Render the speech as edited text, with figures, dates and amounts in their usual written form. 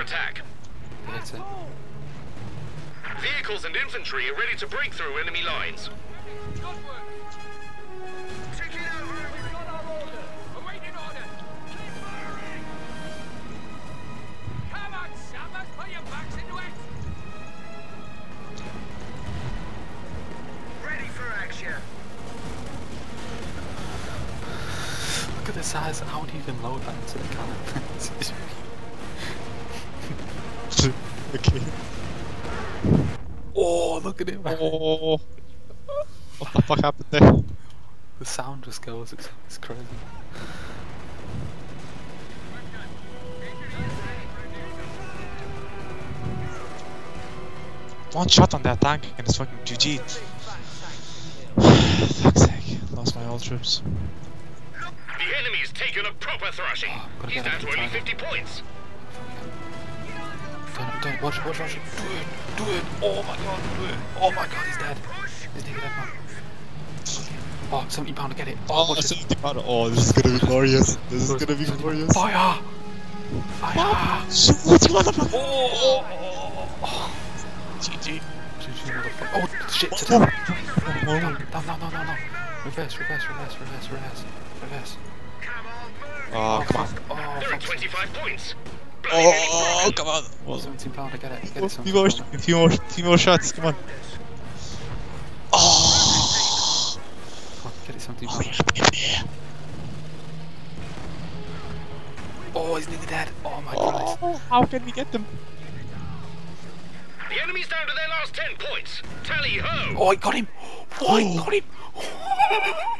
attack. Hit it. Vehicles and infantry are ready to break through enemy lines. Look at the size. How would you even load that into the cannon? Okay. Oh, look at it, man. Oh. What the fuck happened there? The sound just goes. It's crazy. One shot on that tank and it's fucking GG. Fuck's sake. Lost my all troops. The enemy's taken a proper thrashing. He's down to only 50 points. Do it. Watch it. Do it. Oh my god, do it. Oh my god, he's dead. He's nearly dead, man. Oh, £70 to get it. Oh, watch it. £70. Oh, this is gonna be glorious. This is gonna be glorious. Fire! Fire! Shoot, motherfucker! Oh! GG. Oh, shit, to down. No. Reverse. Oh, come on. Oh, They're at 25 points. Oh, come on. Well, £17 to get it. a few more shots, come on. Oh! Get it, £17. Oh, yeah. Oh, he's nearly dead. Oh my Christ. How can we get them? The enemy's down to their last 10 points. Tally ho! Oh, I got him. Oh, I got him.